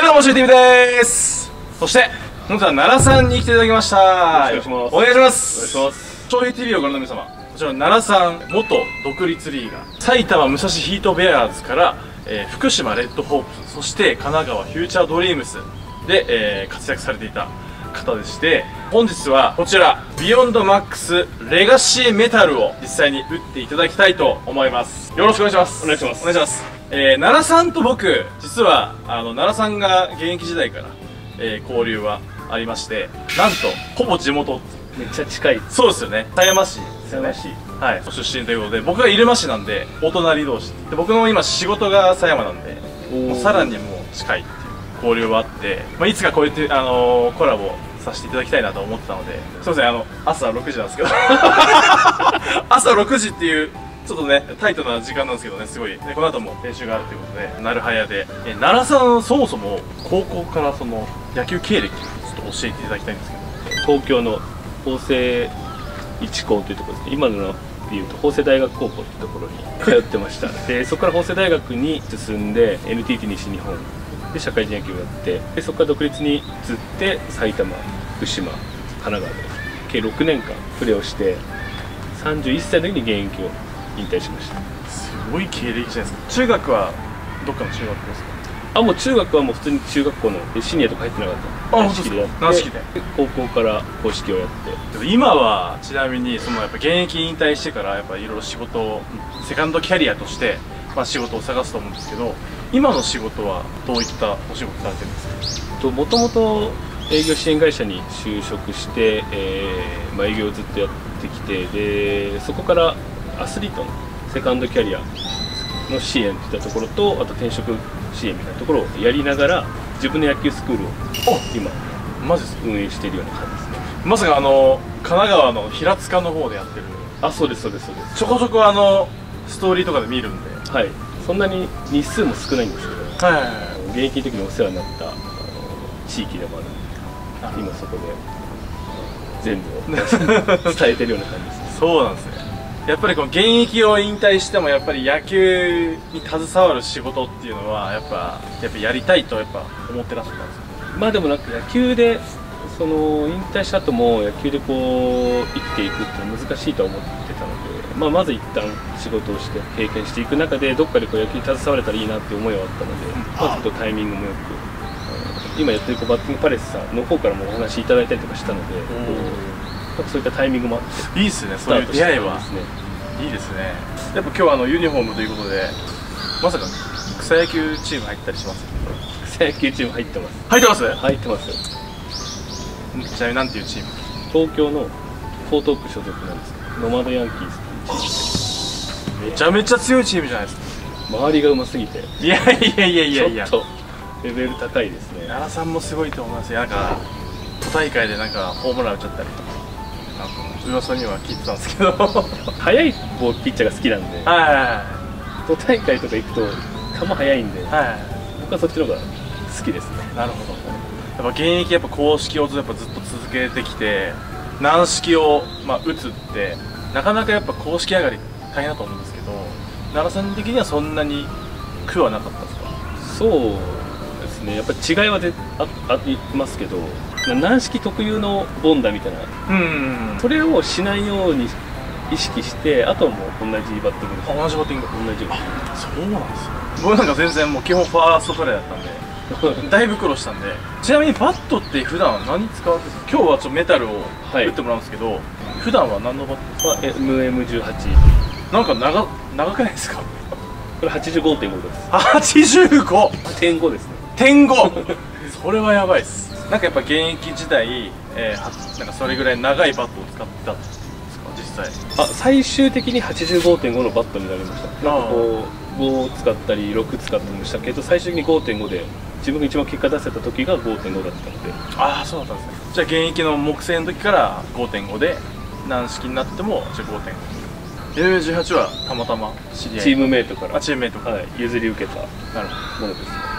どうも、しゅう TV です。そして、本日は奈良さんに来ていただきました。よろしくお願いします。お願いします。しゅう TV をご覧の皆様、こちら奈良さん、元独立リーガー、埼玉武蔵ヒートベアーズから、福島レッドホープス、そして神奈川フューチャードリームスで、活躍されていた方でして、本日はこちらビヨンドマックスレガシーメタルを実際に打っていただきたいと思います。よろしくお願いします。お願いします。お願いします。奈良さんと僕、実は奈良さんが現役時代から、交流はありまして、なんとほぼ地元、 めっちゃ近い。 そうですよね、狭山市ですよね。はい、出身ということで、僕が入間市なんでお隣同士で、僕の今仕事が狭山なんで、もうさらにもう近いっていう交流はあって、いつかこうやってコラボさせていただきたいなと思ってたので、すいません、朝6時なんですけど朝6時っていうちょっとねタイトな時間なんですけどね、すごいで、この後も練習があるということで、なるはやで、奈良さん、そもそも高校からその野球経歴をちょっと教えていただきたいんですけど。 東京の法政一高というところですね。今のでいうと法政大学高校というところに通ってましたで、そこから法政大学に進んで NTT 西日本で社会人野球をやって、でそこから独立に移って埼玉、福島、神奈川で計6年間プレーをして、31歳の時に現役を引退しました。 すごい経歴じゃないですか。中学はどっかの中学校ですか？ もう中学はもう普通に中学校のシニアとか入ってなかった。軟式でやって、軟式で高校から硬式をやって。 今はちなみにやっぱ現役引退してからやっぱいろいろ仕事を、セカンドキャリアとして、仕事を探すと思うんですけど、今の仕事はどういったお仕事されてるんですか？ もともと営業支援会社に就職して、営業をずっとやってきて、でそこからアスリートのセカンドキャリアの支援といったところと、あと転職支援みたいなところをやりながら、自分の野球スクールを今マジ運営しているような感じですね。 まさか神奈川の平塚の方でやってる？ そうです、そうです、そうです。 ちょこちょこストーリーとかで見るんで、 はい、そんなに日数も少ないんですけど、現役の時にお世話になった地域でもあるんで、今そこで全部を伝えてるような感じですね。 そうなんですね。やっぱりこの現役を引退してもやっぱり野球に携わる仕事っていうのはやっぱやりたいと思ってらっしゃったんですか？ でもなんか野球で引退した後も野球でこう生きていくって難しいとは思ってたので、まず一旦仕事をして経験していく中で、どっかでこう野球に携われたらいいなっていう思いはあったので、ずっとタイミングもよく、今やってるバッティングパレスさんの方からもお話いただいたりとかしたので、そういったタイミングもあって、 いいですね、そういう出会いは。いいですね。やっぱ今日ユニフォームということで、まさか草野球チーム入ったりします？ 草野球チーム入ってます。 入ってます？ 入ってますよ。 ちなみに何ていうチーム？ 東京の江東区所属なんですけど、ノマドヤンキースっていうチーム。 めちゃめちゃ強いチームじゃないですか。 周りがうますぎて、 いやちょっとレベル高いですね。 奈良さんもすごいと思いますよ。都大会でホームラン打っちゃったりとか、噂には聞いてたんですけど速いピッチャーが好きなんで、都大会とか行くと球速いんで、僕はそっちの方が好きですね。 なるほど。やっぱ現役公式をずっと続けてきて、軟式を打つってなかなか公式上がり大変だと思うんですけど、奈良さん的にはそんなに苦はなかったですか？ そうですね、やっぱり違いはありますけど、軟式特有の凡打みたいな、それをしないように意識して、あとはもう同じバッティングです。 同じバッティング。 同じように。 そうなんですよ。僕全然もう基本ファーストプレーだったんでだいぶ苦労したんで。ちなみにバットって普段は何使うんですか？今日はメタルを打ってもらうんですけど、普段は何のバットですか ？MM18。 なんか長くないですか？ これ 85.5 です。 85.5 点5ですね。 点5それはやばいっす。現役時代、それぐらい長いバットを使ってたんですか、実際？ 最終的に 85.5 のバットになりました。5使ったり6使ったりもしたけど、最終的に 5.5 で自分が一番結果出せた時が 5.5 だったので。 そうだったんですね。じゃあ現役の木製の時から 5.5 で、軟式になってもじゃあ 5.5。MM18 はたまたま知り合い、 チームメイトから、譲り受けたものですね。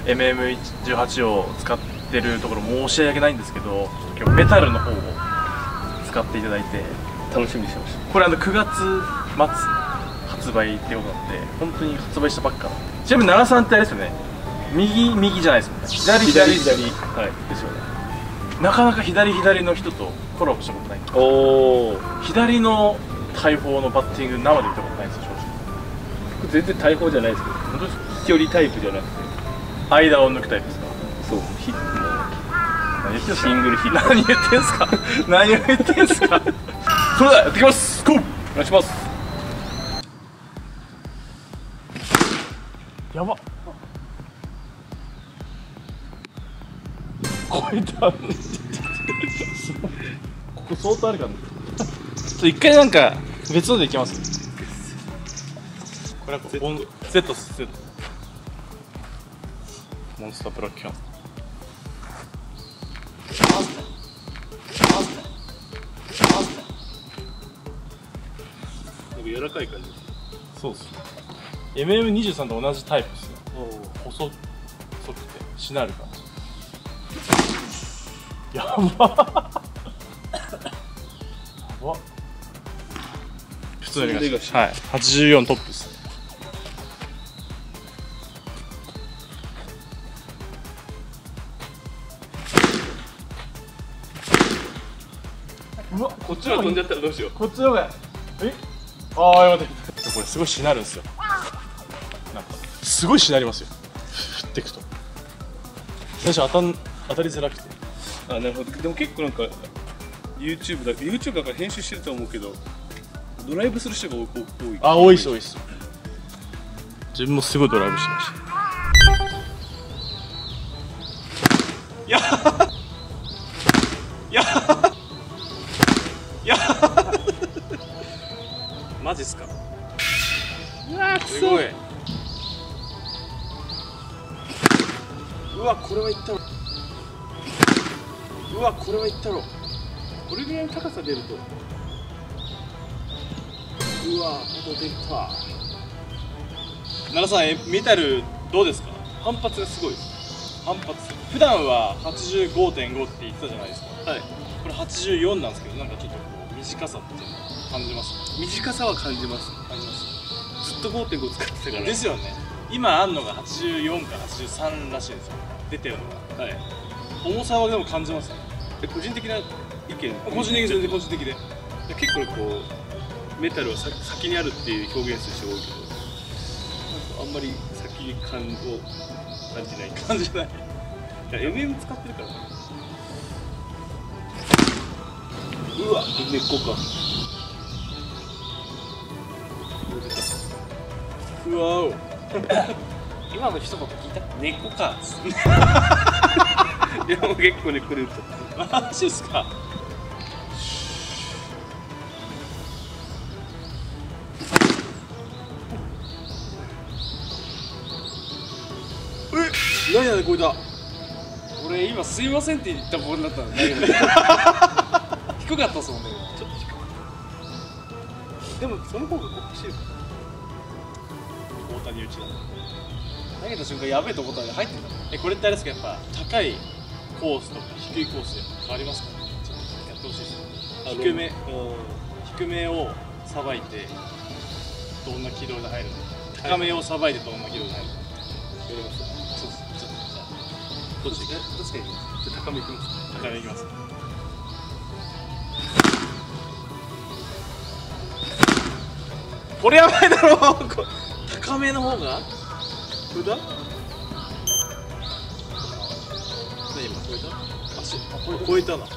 MM18 を使ってるところ申し訳ないんですけど、今日メタルの方を使っていただいて楽しみにしてました。 これ9月末発売ってことなんで、本当に発売したばっか。ちなみに奈良さんってあれですよね、 右右じゃないですもんね。左左左左、はいですよね。 なかなか左左の人とコラボしたことない。 おお、 左の大砲のバッティング生で見たことないんですよ、正直。 全然大砲じゃないですけど、 本当ですか？ 飛距離タイプじゃなくて、 間を抜くタイプですか？ そう、もう何言ってんすか？ シングルヒット。 何言ってんすか？何を言ってんすか？それではやってきます。ゴー。 お願いします。 やばっ。超えた。ここ相当あるからね。一回なんか別のでいきます。これはボン Z っす。Z。モンスターブラックキャン。 なんか柔らかい感じ。 そうっす。MM23 と同じタイプっすね。細くてしなる感じ。やばっ。やばっ。普通にはい、84トップっすね。うわ、 こっちが飛んじゃったらどうしよう。 こっちの方がああ、やばい。これすごいしなるんですよ。なんかすごいしなりますよ。振っていくと最初当たりづらくて。 あ、なるほど。でも結構なんか YouTube だから編集してると思うけど、ドライブする人が多い。 あ、多いっす。自分もすごいドライブしてました。いやマジっすか。 うわ、 すごい。 うわ、これはいったろ。うわ、これはいったろ。 これぐらいの高さ出ると、 うわ、また出た。奈良さん、メタルどうですか？ 反発がすごいです。 反発。普段は 85.5 って言ってたじゃないですか。 はい。 これ84なんですけど、なんかちょっとこう短さっていうの感じます？ 短さは感じます。 感じます。 ずっと 5.5 使ってたから。 ですよね。今あんのが84か83らしいんですよ。出てるのが。 はい。 重さはでも感じますね。 個人的な意見。 個人的で全然個人的で。 結構こうメタルは先にあるっていう表現する人が多いけど、なんかあんまり先感を感じない。 感じない。 いや MM 使ってるからね。 うわ、 根っこか。 うわお。 今の一言聞いた？ 根っこか。いやもう結構根っこで打っちゃった。 マジっすか？何やねんこいた。 俺今すいませんって言ったボールだったんだけど低かったっすもんね。 ちょっと低い。でもその方がこう走る。 大谷内田。 投げた瞬間やべえと思ったら入ってた。 これってあれですか、やっぱ高いコースとか低いコースで変わりますかね？ちょっとやってほしいですね。低めをさばいてどんな軌道で入るのか、高めをさばいてどんな軌道で入るのか。 やります。 そうです。ちょっとじゃあどっち？どっちかいきます。じゃあ高めいきます。 高めいきます。これやばいだろ。高めの方がこれだ。何今超えた？足超えたな。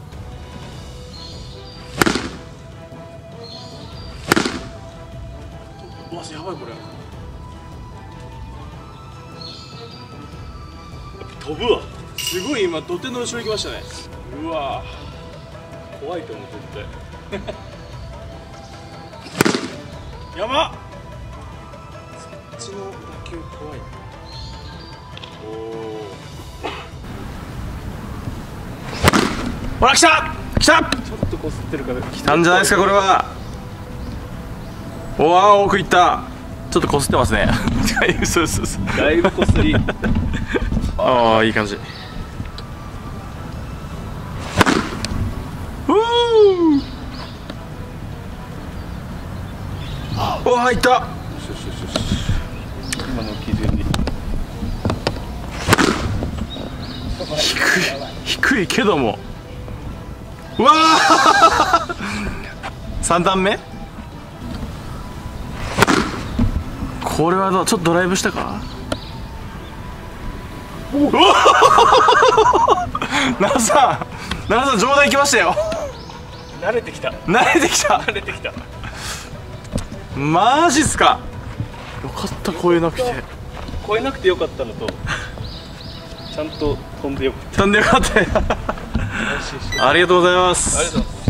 うわ、やばいこれ。飛ぶわ。すごい今土手の後ろ行きましたね。うわ、 怖いと思う絶対。 やばっ。そっちの打球怖い。おお。ほら来た来た。 ちょっとこすってるから。 来たんじゃないですかこれは。おわ、奥行った。ちょっとこすってますね。そうそうそう。 だいぶこすり。 ああ、いい感じ。おお、入った。 今の基準に。 低いけども、うわー3段目、これはどう、ちょっとドライブしたか。奈良さん上段行きましたよ。 慣れてきた。 慣れてきた。マジっすか。よかった、越えなくて。 越えなくてよかったのと、ちゃんと飛んでよかった。 飛んでよかった。ありがとうございます。 ありがとうございます。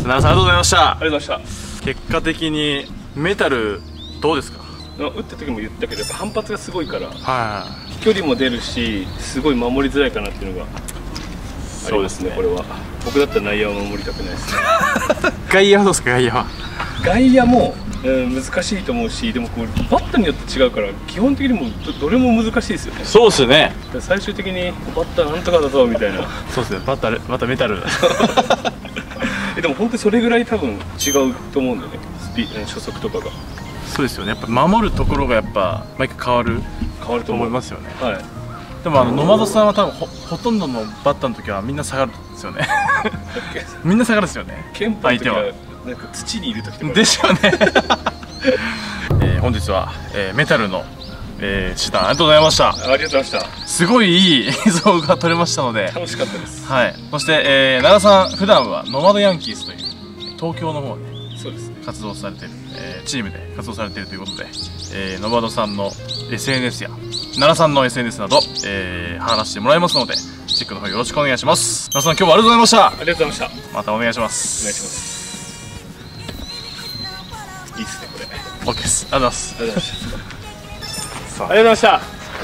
奈良さんありがとうございました。 ありがとうございまし結果的にメタルどうですか。 た。打った時も言ったけど、やっぱ反発がすごいから、 は飛距離も出るし、すごい守りづらいかなっていうのがありますね。これは僕だったら内野を守りたくないですね。 外野はどうですか。外野は外野も、難しいと思うし、でもこうバッターによって違うから、基本的にもうどれも難しいですよね。 そうですね。 最終的にバッターなんとかだぞみたいな。 そうですね。またメタルでも本当にそれぐらい多分違うと思うんだよね、初速とかが。 そうですよね。やっぱ守るところがやっぱ毎回変わると思いますよね。 はい。 でもノマドさんは多分ほとんどのバッターの時はみんな下がるんですよね。みんな下がるんですよね。 ケンパの時はなんか土にいる時とかでしょうね。本日は、メタルの、手段ありがとうございました。 ありがとうございました。 すごいいい映像が撮れましたので楽しかったです。 はい。そして、奈良さん普段はノマドヤンキースという東京の方でそうですね、 活動されている、チームで活動されているということで、ノマドさんの SNS や奈良さんの SNS など、話してもらいますのでチェックの方よろしくお願いします。奈良さん今日はありがとうございました。 ありがとうございました。 またお願いします。 お願いします。いいっすねこれ。 OK です。ありがとうございます。 ありがとうございました。ありがとうございました。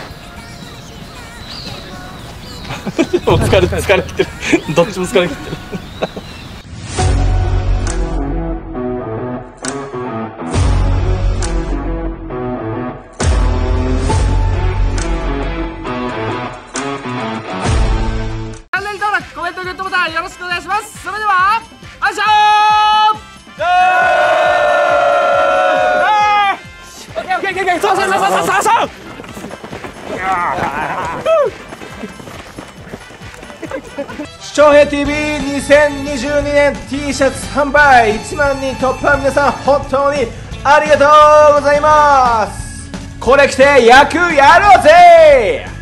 もう疲れきってる。どっちも疲れきってる。 チャンネル登録、コメント、グッドボタンよろしくお願いします。それでは、あいしょー。そう翔平 TV2022 年 T シャツ販売1万人突破、皆さん本当にありがとうございます。これ着て野球やろうぜ。